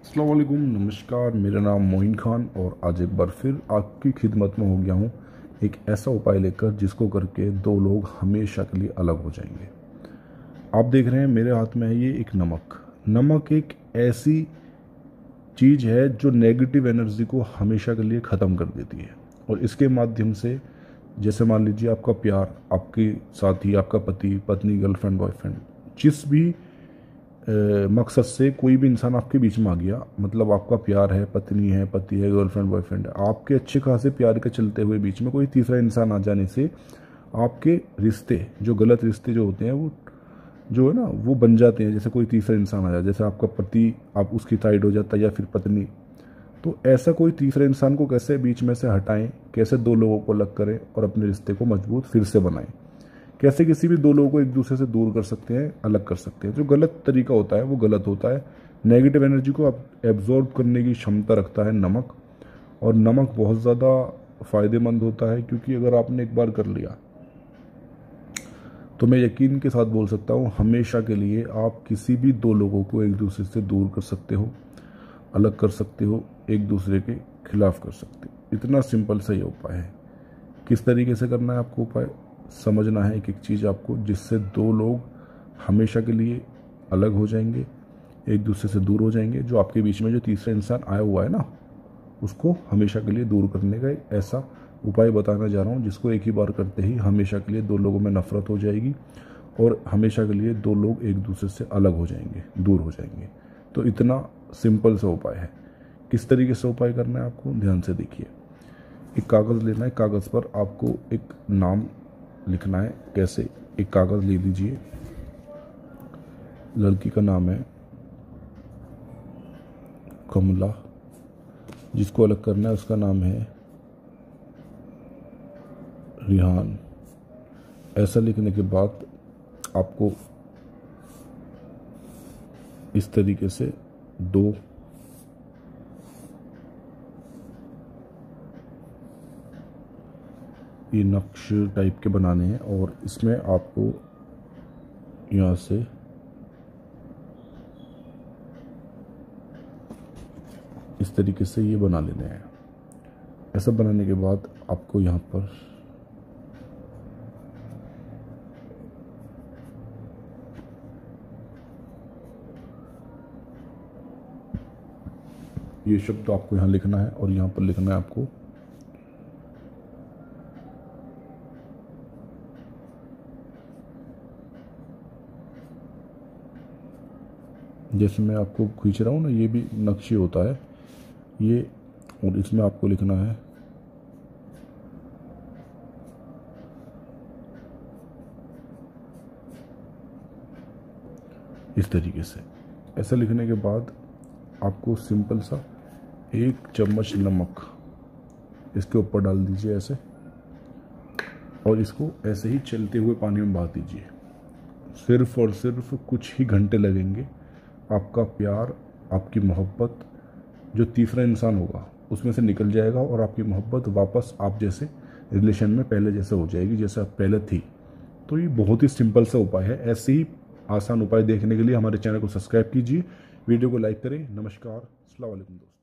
अस्सलाम वालेकुम, नमस्कार। मेरा नाम मोइन खान और आज एक बार फिर आपकी खिदमत में हो गया हूँ एक ऐसा उपाय लेकर जिसको करके दो लोग हमेशा के लिए अलग हो जाएंगे। आप देख रहे हैं मेरे हाथ में है ये एक नमक। नमक एक ऐसी चीज़ है जो नेगेटिव एनर्जी को हमेशा के लिए ख़त्म कर देती है और इसके माध्यम से जैसे मान लीजिए आपका प्यार, आपके साथी, आपका पति पत्नी, गर्लफ्रेंड बॉयफ्रेंड, जिस भी मकसद से कोई भी इंसान आपके बीच में आ गया, मतलब आपका प्यार है, पत्नी है, पति है, गर्लफ्रेंड बॉयफ्रेंड है, आपके अच्छे खासे प्यार के चलते हुए बीच में कोई तीसरा इंसान आ जाने से आपके रिश्ते, जो गलत रिश्ते जो होते हैं वो जो है ना वो बन जाते हैं। जैसे कोई तीसरा इंसान आ जाए, जैसे आपका पति आप उसकी साइड हो जाता है या फिर पत्नी, तो ऐसा कोई तीसरे इंसान को कैसे बीच में से हटाएं, कैसे दो लोगों को अलग करें और अपने रिश्ते को मजबूत फिर से बनाएं, कैसे किसी भी दो लोगों को एक दूसरे से दूर कर सकते हैं, अलग कर सकते हैं। जो गलत तरीका होता है वो गलत होता है। नेगेटिव एनर्जी को एब्जॉर्ब करने की क्षमता रखता है नमक, और नमक बहुत ज़्यादा फ़ायदेमंद होता है क्योंकि अगर आपने एक बार कर लिया तो मैं यकीन के साथ बोल सकता हूँ हमेशा के लिए आप किसी भी दो लोगों को एक दूसरे से दूर कर सकते हो, अलग कर सकते हो, एक दूसरे के खिलाफ कर सकते हो। इतना सिंपल सा ये उपाय है। किस तरीके से करना है आपको उपाय समझना है, एक एक चीज़ आपको, जिससे दो लोग हमेशा के लिए अलग हो जाएंगे, एक दूसरे से दूर हो जाएंगे। जो आपके बीच में जो तीसरा इंसान आया हुआ है ना, उसको हमेशा के लिए दूर करने का एक ऐसा उपाय बताना जा रहा हूँ जिसको एक ही बार करते ही हमेशा के लिए दो लोगों में नफरत हो जाएगी और हमेशा के लिए दो लोग एक दूसरे से अलग हो जाएंगे, दूर हो जाएंगे। तो इतना सिंपल सा उपाय है। किस तरीके से उपाय करना है आपको ध्यान से देखिए। एक कागज़ लेना है, कागज़ पर आपको एक नाम लिखना है। कैसे? एक कागज़ ले लीजिए, लड़की का नाम है कमला, जिसको अलग करना है उसका नाम है रिहान। ऐसा लिखने के बाद आपको इस तरीके से दो ये नक्श टाइप के बनाने हैं और इसमें आपको यहाँ से इस तरीके से ये बना लेने हैं। ऐसा बनाने के बाद आपको यहाँ पर ये शब्द आपको यहाँ लिखना है और यहाँ पर लिखना है आपको जैसे मैं आपको खींच रहा हूँ ना, ये भी नक्शे होता है ये, और इसमें आपको लिखना है इस तरीके से। ऐसा लिखने के बाद आपको सिंपल सा एक चम्मच नमक इसके ऊपर डाल दीजिए ऐसे, और इसको ऐसे ही चलते हुए पानी में बहा दीजिए। सिर्फ और सिर्फ कुछ ही घंटे लगेंगे, आपका प्यार, आपकी मोहब्बत, जो तीसरा इंसान होगा उसमें से निकल जाएगा और आपकी मोहब्बत वापस आप जैसे रिलेशन में पहले जैसे हो जाएगी, जैसे आप पहले थी। तो ये बहुत ही सिंपल सा उपाय है। ऐसे ही आसान उपाय देखने के लिए हमारे चैनल को सब्सक्राइब कीजिए, वीडियो को लाइक करें। नमस्कार, अस्सलाम वालेकुम दोस्तों।